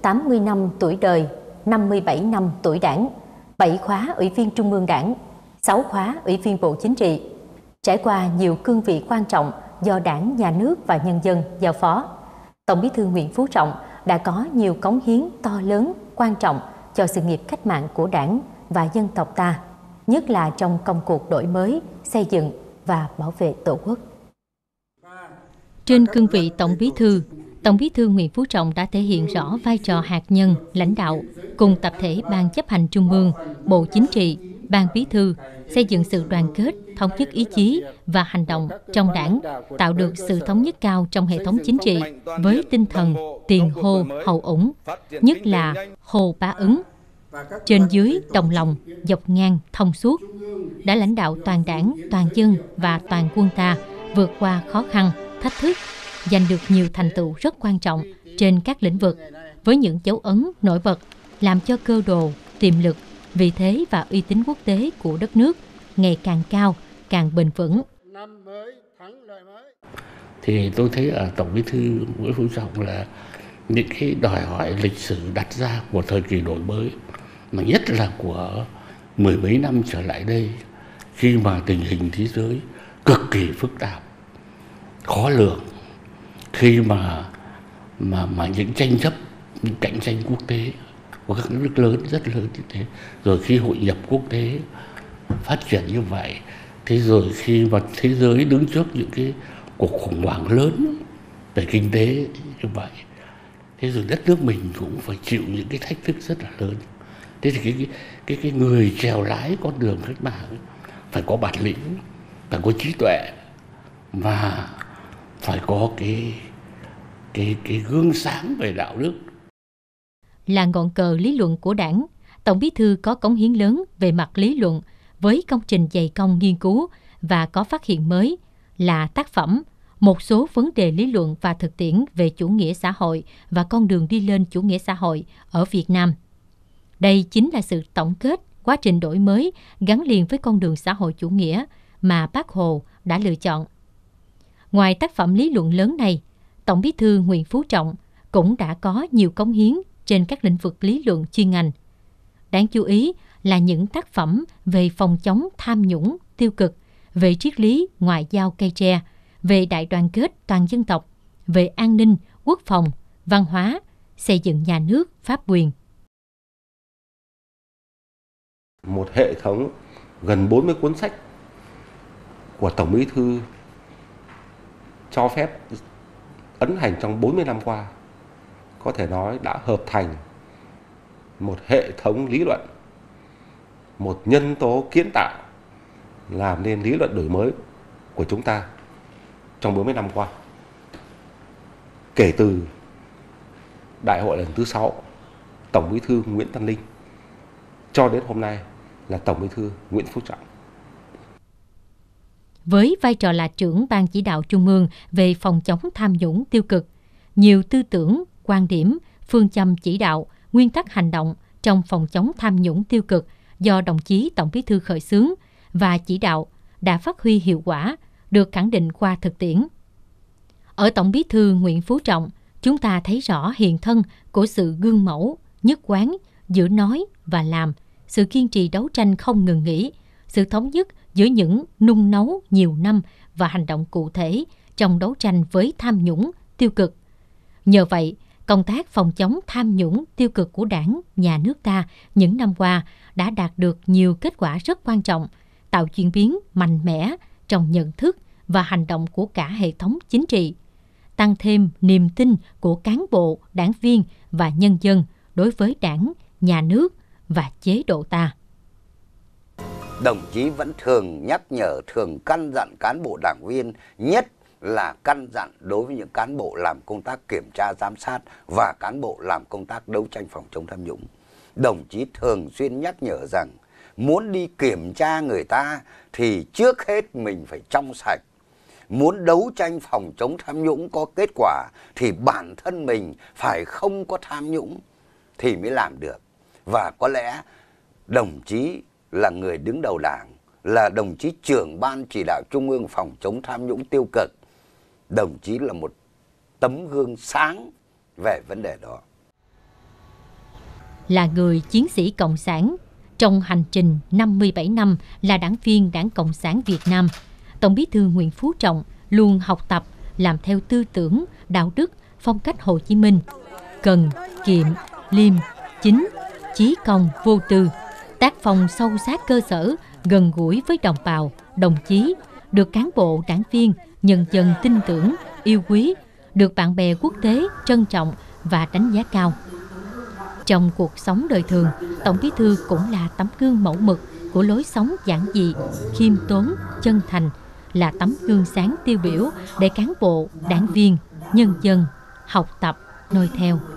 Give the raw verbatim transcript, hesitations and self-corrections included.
tám mươi năm tuổi đời, năm mươi bảy năm tuổi Đảng, bảy khóa Ủy viên Trung ương Đảng, sáu khóa Ủy viên Bộ Chính trị. Trải qua nhiều cương vị quan trọng do Đảng, Nhà nước và nhân dân giao phó, Tổng Bí thư Nguyễn Phú Trọng đã có nhiều cống hiến to lớn, quan trọng cho sự nghiệp cách mạng của Đảng và dân tộc ta, nhất là trong công cuộc đổi mới, xây dựng và bảo vệ Tổ quốc. Trên cương vị Tổng Bí thư, Tổng Bí thư Nguyễn Phú Trọng đã thể hiện rõ vai trò hạt nhân, lãnh đạo cùng tập thể Ban Chấp hành Trung ương, Bộ Chính trị, Ban Bí thư xây dựng sự đoàn kết, thống nhất ý chí và hành động trong Đảng, tạo được sự thống nhất cao trong hệ thống chính trị với tinh thần tiền hô hậu ủng, nhất là hô bá ứng. Trên dưới đồng lòng, dọc ngang thông suốt, đã lãnh đạo toàn Đảng, toàn dân và toàn quân ta vượt qua khó khăn, thách thức, giành được nhiều thành tựu rất quan trọng trên các lĩnh vực, với những dấu ấn nổi bật làm cho cơ đồ, tiềm lực, vị thế và uy tín quốc tế của đất nước ngày càng cao, càng bền vững. Thì tôi thấy ở Tổng Bí thư Nguyễn Phú Trọng là những cái đòi hỏi lịch sử đặt ra của thời kỳ đổi mới, mà nhất là của mười mấy năm trở lại đây, khi mà tình hình thế giới cực kỳ phức tạp, khó lường, khi mà mà mà những tranh chấp, những cạnh tranh quốc tế của các nước lớn rất lớn như thế, rồi khi hội nhập quốc tế phát triển như vậy, thế rồi khi mà thế giới đứng trước những cái cuộc khủng hoảng lớn về kinh tế như vậy, thế rồi đất nước mình cũng phải chịu những cái thách thức rất là lớn. Thế thì cái cái cái, cái người chèo lái con đường cách mạng phải có bản lĩnh, phải có trí tuệ và phải có cái cái cái gương sáng về đạo đức. Là ngọn cờ lý luận của Đảng, Tổng Bí thư có cống hiến lớn về mặt lý luận với công trình dày công nghiên cứu và có phát hiện mới là tác phẩm Một số vấn đề lý luận và thực tiễn về chủ nghĩa xã hội và con đường đi lên chủ nghĩa xã hội ở Việt Nam. Đây chính là sự tổng kết quá trình đổi mới gắn liền với con đường xã hội chủ nghĩa mà Bác Hồ đã lựa chọn. Ngoài tác phẩm lý luận lớn này, Tổng Bí thư Nguyễn Phú Trọng cũng đã có nhiều cống hiến trên các lĩnh vực lý luận chuyên ngành. Đáng chú ý là những tác phẩm về phòng chống tham nhũng tiêu cực, về triết lý ngoại giao cây tre, về đại đoàn kết toàn dân tộc, về an ninh, quốc phòng, văn hóa, xây dựng nhà nước, pháp quyền. Một hệ thống gần bốn mươi cuốn sách của Tổng Bí thư cho phép ấn hành trong bốn mươi năm qua, có thể nói đã hợp thành một hệ thống lý luận, một nhân tố kiến tạo làm nên lý luận đổi mới của chúng ta trong bốn mươi năm qua. Kể từ Đại hội lần thứ sáu, Tổng Bí thư Nguyễn Văn Linh cho đến hôm nay là Tổng Bí thư Nguyễn Phú Trọng. Với vai trò là trưởng Ban Chỉ đạo Trung ương về phòng chống tham nhũng tiêu cực, nhiều tư tưởng, quan điểm, phương châm chỉ đạo, nguyên tắc hành động trong phòng chống tham nhũng tiêu cực do đồng chí Tổng Bí thư khởi xướng và chỉ đạo đã phát huy hiệu quả, được khẳng định qua thực tiễn. Ở Tổng Bí thư Nguyễn Phú Trọng, chúng ta thấy rõ hiện thân của sự gương mẫu, nhất quán giữa nói và làm, sự kiên trì đấu tranh không ngừng nghỉ, sự thống nhất giữa những nung nấu nhiều năm và hành động cụ thể trong đấu tranh với tham nhũng tiêu cực. Nhờ vậy, công tác phòng chống tham nhũng tiêu cực của Đảng, Nhà nước ta những năm qua đã đạt được nhiều kết quả rất quan trọng, tạo chuyển biến mạnh mẽ trong nhận thức và hành động của cả hệ thống chính trị, tăng thêm niềm tin của cán bộ, đảng viên và nhân dân đối với Đảng, Nhà nước và chế độ ta. Đồng chí vẫn thường nhắc nhở, thường căn dặn cán bộ đảng viên, nhất là căn dặn đối với những cán bộ làm công tác kiểm tra giám sát và cán bộ làm công tác đấu tranh phòng chống tham nhũng. Đồng chí thường xuyên nhắc nhở rằng muốn đi kiểm tra người ta thì trước hết mình phải trong sạch. Muốn đấu tranh phòng chống tham nhũng có kết quả thì bản thân mình phải không có tham nhũng thì mới làm được. Và có lẽ đồng chí là người đứng đầu Đảng, là đồng chí trưởng Ban Chỉ đạo Trung ương phòng chống tham nhũng tiêu cực. Đồng chí là một tấm gương sáng về vấn đề đó. là người chiến sĩ cộng sản. Trong hành trình năm mươi bảy năm là đảng viên Đảng Cộng sản Việt Nam, Tổng Bí thư Nguyễn Phú Trọng luôn học tập, làm theo tư tưởng, đạo đức, phong cách Hồ Chí Minh, cần, kiệm, liêm, chính, chí công, vô tư, tác phong sâu sát cơ sở, gần gũi với đồng bào, đồng chí, được cán bộ, đảng viên, nhân dân tin tưởng, yêu quý, được bạn bè quốc tế trân trọng và đánh giá cao. Trong cuộc sống đời thường, Tổng Bí thư cũng là tấm gương mẫu mực của lối sống giản dị, khiêm tốn, chân thành, là tấm gương sáng tiêu biểu để cán bộ, đảng viên, nhân dân học tập, noi theo.